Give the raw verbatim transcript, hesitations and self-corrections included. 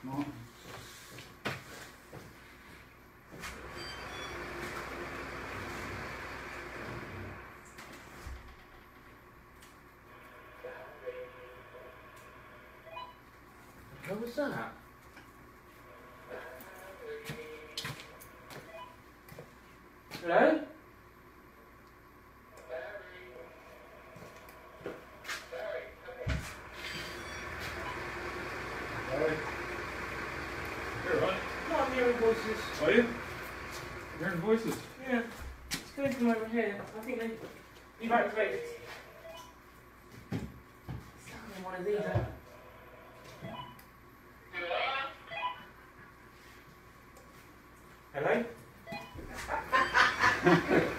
Martin. What was that? Hello? Barry? You're right. No, I'm hearing voices. Are you? You're hearing voices? Yeah. It's coming from over here. I think they... You've activated... Something one of these out. Hello?